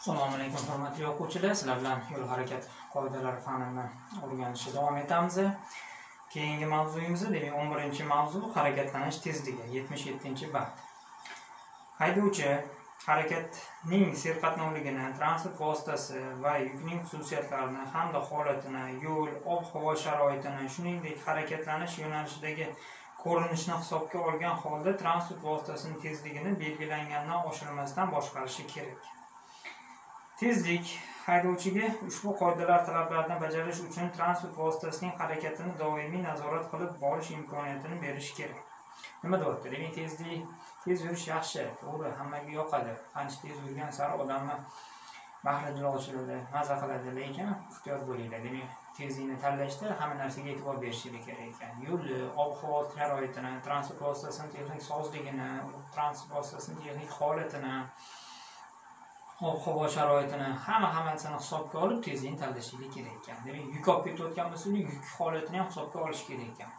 Assalomu alaykum hurmatli o'quvchilar, sizlar bilan yo'l harakati qoidalari fanini o'rganishda davom etamiz. Keyingi mavzuyimiz, demak 11-mavzu harakatlanish tezligi, 77-band. Haydovchi harakatning serqatnovligini, transport vositasi va yukning xususiyatlarini hamda holatini, yo'l, ob-havo sharoitini, shuningdek harakatlanish yo'nalishidagi ko'rinishni hisobga olgan holda transport vositasining tezligini belgilangandan oshirmasdan boshqarishi kerak. Tezlik haydovchiga ushbu qoidalar talablarini bajarish uchun transport vositasining harakatini doimiy nazorat qilib borish imkoniyatini berish kerak. Nima deyapti? Demak, tez yurish yaxshi, to'g'ri, hammaga yoqadi. Qancha tez yurgan sari odamni bahri ochiladi, maza qiladi, lekin ixtiyor bo'linglar. Demak, tezlikni tanlashda hamma narsaga e'tibor berishingiz kerak ekan. Yo'lni, ob-havo sharoitini, transport vositasining texnik sozligini, transport vositasining texnik holatini, ob-havo sharoitini hammasini hisobga olib tezlikni tanlashingiz kerak ekan. Demak, yuk olib ketayotgan bo'lsa, yuk holatini ham hisobga olish kerak ekan.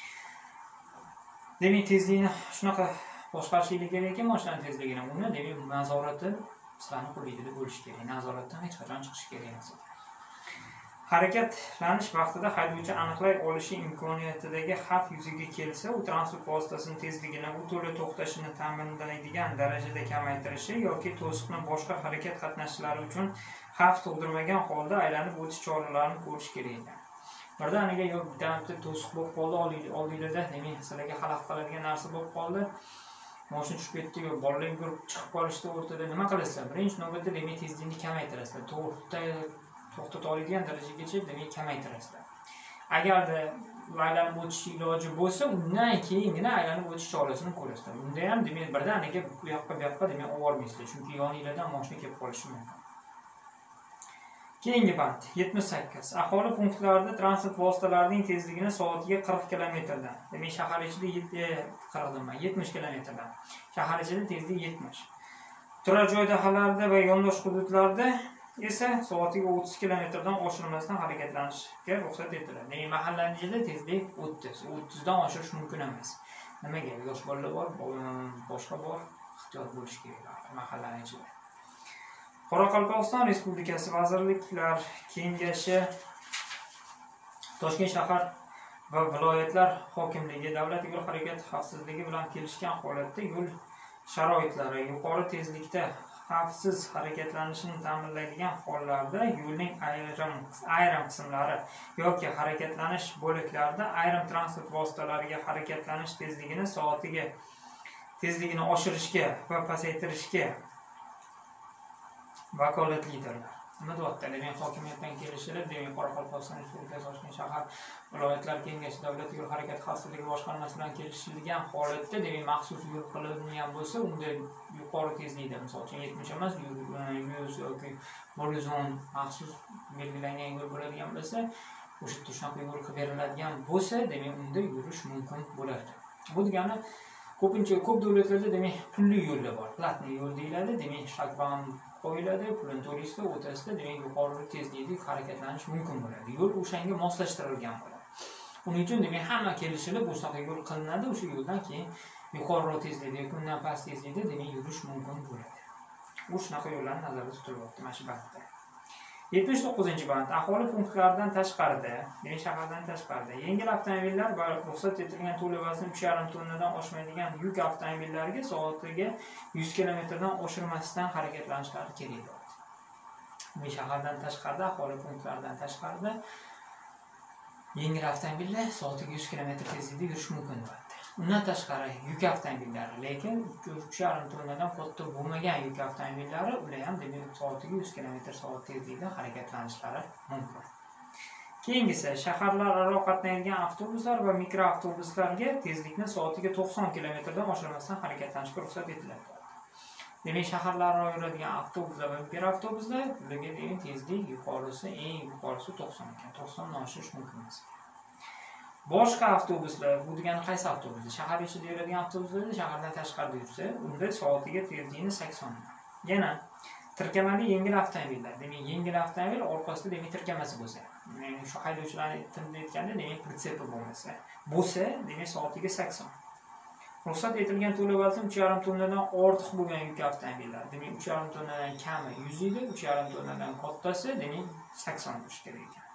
Demak, tezlikni shunaqa boshqarishingiz kerak ekan, mashina tezligini. Uni demak nazorati sizlarning qo'lingizda bo'lishi kerak. Nazoratdan hech qachon chiqish kerak emas. Harakatlanish vaqtida haydovchi aniqlay olishi imkoniyatidagi xavf yuzaga kelsa, u transport vositasining tezligini u to'la to'xtashini ta'minlaydigan darajada kamaytirishi yoki to'siqni boshqa harakat qatnashchilari uchun xavf tug'dirmagan holda aylanib o'tish choralarini ko'rish kerak ekan. Birdaniga bitta to'siq bo'lib qoldi, oldingizda, demak, sizlarga xalaqit qiladigan narsa bo'lib qoldi. Mashina tushib ketdi, yo bolalar yugurib chiqib qolishdi o'rtada, nima qilasizlar? Birinchi navbatda demak tezlikni kamaytirasizlar. To'xtata oladigan darajagacha demak kamaytirasizlar. Agarda aylanib o'tish iloji bo'lsa, undan keyingina aylanib o'tish chorasini ko'rasizlar. Unda ham demak birdaniga bu yoqqa demak olmaysiz, chunki yoningizdan mashina kelib qolishi mumkin. Keyingi band 78. Aholi punktlarida transport vositalarining tezligini soatiga 40 km dan, demak shahar ichida 70 km dan, shahar ichida tezlik 70. Turar joy dahalarida va yondosh hududlarda esa soatiga 30 km dan oshirmasdan harakatlanishga ruxsat etiladi. Demak, mahallangizda tezlik 30 dan oshirish mumkin emas. Nimaga? Yosh bolalar bor, boshqa bor, ixtiyor bo'lish kerak mahallaning ichida. Qoraqalpog'iston Respublikasi Vazirliklar Kengashi, Toshkent shahar va viloyatlar hokimligi davlat yo'l harakati xavfsizligi bilan kelishgan holatda yo'l sharoitlari yuqori tezlikda xavfsiz harakatlanishini ta'minlaydigan hollarda yo'lning ayrim qismlari yoki harakatlanish bo'laklarida ayrim transport vositalariga harakatlanish tezligini oshirishga va pasaytirishga vakolatlidirlar. Nima deyapti? Demak, hokimiyatdan kelishilib, demak, Qoraqalpog'iston Respublikasi Toshkent shahar viloyatlar kengashi davlat yo'l harakati xavfsizligi boshqarmasi bilan kelishilgan holatda, demak, maxsus yo'l qilingan bo'lsa, unda yuqori tezlikda, misol uchun 70 emas, 100 yoki 110 maxsus belgilangan yo'l bo'ladigan bo'lsa, o'sha shunaqa yo'l qilib beriladigan bo'lsa, demak, unda yurish mumkin bo'ladi. Bu degani ko'p davlatlarda demak pulli yo'llar bor. Platniy yo'l deyiladi, demak, shag'ban qo'yiladi, pulni to'laysizlar, o'tasizlar, demak, yuqori tezlikda harakatlanish mumkin bo'ladi. Yo'l o'shanga moslashtirilgan bo'ladi. Uning uchun demak hamma kelishilib o'shaqa yo'l qilinadi, o'sha yo'ldan keyin yuqori tezlikda yoki undan past tezlikda demak yurish mumkin bo'ladi. Bu shunaqa yo'llar nazarda tutilyapti mana shu bandda. 79-band. Aholi punktlaridan tashqarida, demak shahardan tashqarida yengil avtomobillar va ruxsat etilgan to'la vazni 3,5 tonnadan oshmaydigan yuk avtomobillariga soatiga 100 km dan oshirmasdan harakatlanishlari kerak bo'ladi. Bu shahardan tashqarida, aholi punktlaridan tashqarida yengil avtomobillar soatiga 100 km tezlikda yurish mumkin bo'ladi. Undan tashqari yuk avtomobillari, lekin 3,5 tonnadan katta bo'lmagan yuk avtomobillari, ular ham demak soatiga 100 km/s tezlikda harakatlanishlari mumkin. Keyingisi shaharlararo qatnaydigan avtobuslar va mikroavtobuslarga tezlikni soatiga 90 km dan oshirmasdan harakatlanishga ruxsat etiladi. Demak, shaharlararo yuradigan avtobuslar va mikroavtobuslar, ularga degan tezlik yuqorisi, eng yuqorisi 90 ekan. 90 dan oshirish mumkin emas. Boshqa avtobuslar, bu degani qaysi avtobuslar? Shahar ichida yuradigan avtobuslar, shahardan tashqarida yursa, unda soatiga tezlikni 80. Yana tirkamali yengil avtomobillar. Demak, yengil avtomobil orqasida demak tirkamasi bo'lsa, shu haydovchilarning tilida aytganda demak pritsepi bo'lsa, demak soatiga 80. Ruxsat etilgan to'la vazn 3,5 tonnadan ortiq bo'lgan yuk avtomobillar, demak 3,5 tonnadan kami 100 edi, 3,5 tonnadan kattasi, demak 80 bo'lishi kerak ekan.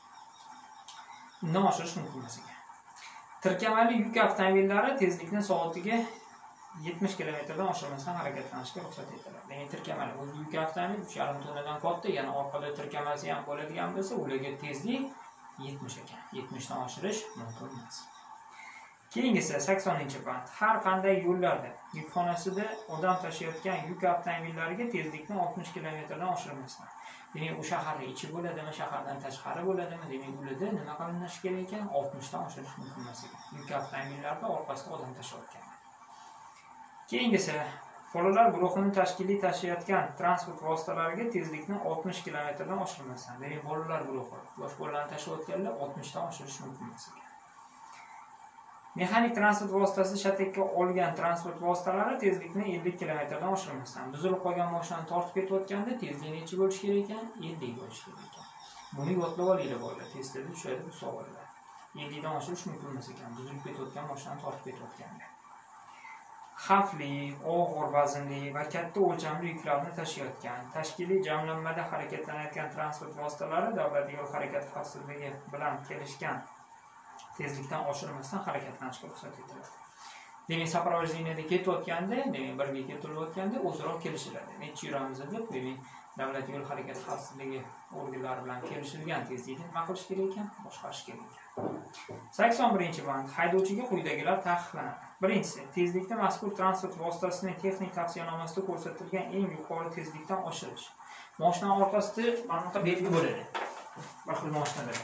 Undan oshirish mumkin emas ekan. Tirkamali yuk avtomobillari tezlikni soatiga 70 km dan oshirmasdan harakatlanishga ruxsat etiladi. Demak, tirkamali o'z yuk avtomobil 3,5 tonnadan katta, yana orqada tirkamasi ham bo'ladigan bo'lsa, ularga tezlik 70 ekan. 70 dan oshirish mumkin emas. Keyingisi 80-band. Har qanday yo'llarda yukxonasida odam tashiyotgan yuk avtomobillariga tezlikni 60 km dan oshirmasdan. Demak, u shaharning ichi bo'ladimi, shahardan tashqari bo'ladimi, demak, ularda nima qilinishi kerak ekan? 60 dan oshirish mumkin emas ekan. Yuk avtomobillarda orqasida odam tashiyotgan. Keyingisi bolalar guruhini tashiyotgan transport vositalariga tezlikni 60 km dan oshirmasdan. Demak, bolalar guruhi yosh bolalarni tashiyotganlar 60 dan oshirish mumkin emas ekan. Mexanik transport vositasi shatakka olgan transport vositalari tezlikni 50 km dan oshirmasdan. Buzilib qolgan mashinani tortib ketayotganda tezlik necha bo'lishi kerak ekan? 50 bo'lishi kerak ekan. Buni yodlab olinglar bolalar. Testda tushadi bu savollar. 50 dan oshirish mumkin emas ekan. Buzilib ketayotgan mashinani tortib ketayotganda. Xavfli, og'ir vaznli va katta o'lchamli yuklarni tashiyotgan, tashkiliy jamlanmada harakatlanayotgan transport vositalari davlat yo'l harakati xavfsizligi bilan kelishgan tezlikdan oshirmasdan harakatlanishga ruxsat etiladi. Demak, soprovojdeniyada ketayotganda, demak, birga ketilayotganda o'zaro kelishiladi. Necha yuramiz deb, demak, davlat yo'l harakati xavfsizligi organlari bilan kelishilgan tezlikni nima qilish kerak ekan? Boshqarish kerak ekan. 81-band. Haydovchiga quyidagilar taqiqlanadi. Birinchisi, tezlikni mazkur transport vositasining texnik tavsiyanomasida ko'rsatilgan eng yuqori tezlikdan oshirish. Mashina orqasida mana bunaqa belgi bo'ladi. Bir xil mashinalarda.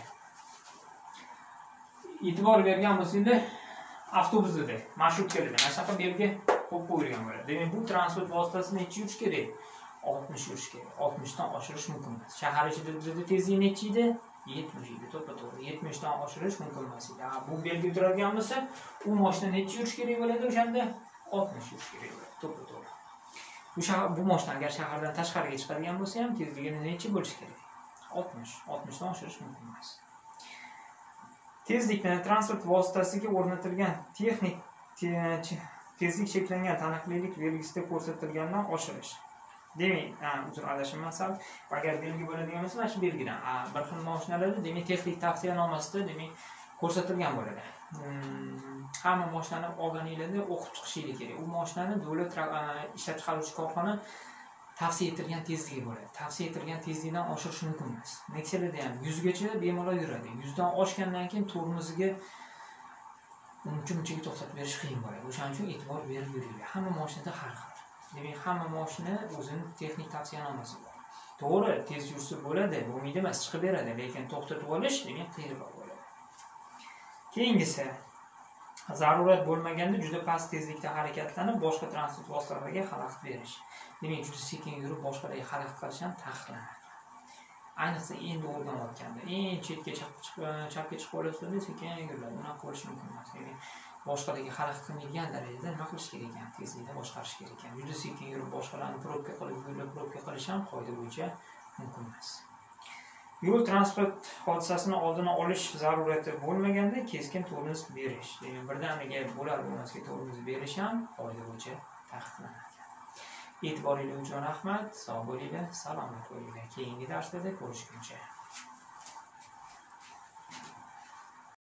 E'tibor bergan bo'lsanglar, avtobuslarda, marshrutkalarda mana shunaqa belgi qo'yib qo'yilgan bo'ladi. Demak, bu transport vositasi necha yurish kerak? 60 yurish kerak. 60 dan oshirish mumkin emas. Shahar ichida bizda tezlik necha edi? 70 edi. To'g'ri, 70 dan oshirish mumkin emas edi. Bu belgi turadigan bo'lsa, u mashina necha yurish kerak bo'ladi o'shanda? 60 yurish kerak bo'ladi. To'g'ri. Bu mashina agar shahardan tashqariga chiqadigan bo'lsa ham tezligi necha bo'lishi kerak? 60. 60 dan oshirish mumkin emas. Tezlikni transport vositasiga o'rnatilgan texnik tezlik cheklangan taniqlilik belgisida ko'rsatilgandan oshirish. Demak, uzr adashmasam, agar belgi bo'ladigan bo'lsa, mana shu belgidan bir xil mashinalarda demak texnik tavsiyanomasida demak ko'rsatilgan bo'ladi. Hamma mashinani olganingizda o'qib chiqishingiz kerak. U mashinani davlat ishlab chiqaruvchi korxona tavsiya etilgan tezligi bo'ladi. Tavsiya etilgan tezlikdan oshirish mumkin emas. Nexalarda ham 100 gacha bemalol yuradi. 100 dan oshgandan keyin tormoziga uncha-munchaga to'xtatib berish qiyin bo'ladi. O'shaning uchun e'tibor berib yuringlar. Hamma mashinada har xil. Demak, hamma mashina o'zining texnik tavsiyanomasi bor. To'g'ri, tez yursa bo'ladi, bo'lmaydi emas, chiqib beradi, lekin to'xtatib olish demak qiyinroq bo'ladi. Keyingisi zarurat bo'lmaganda juda past tezlikda harakatlanib, boshqa transport vositalariga xalaqit berish. Demak, juda sekin yurib boshqalarga xalaqit qilish ham taqiqlanadi. Ayniqsa endi o'rganayotganda, eng chetga chapga chiqib olasizlar, sekin yuradi. Unaqa qilish mumkin emas. Demak, boshqalarga xalaqit qilmaydigan darajada nima qilish kerak ekan? Tezlikni boshqarish kerak ekan. Juda sekin yurib boshqalarni probka qilib, yo'lda probka qilish ham qoida bo'yicha mumkin emas. Yo'l transport hodisasini oldini olish zarurati bo'lmaganda keskin tormoz berish. Demak, birdaniga bo'lar-bo'lmasga tormoz berish ham qoida bo'yicha taqiqlanadi. E'tiboringiz uchun rahmat. Sog' bo'linglar, salomat bo'linglar. Keyingi darslarda ko'rishguncha.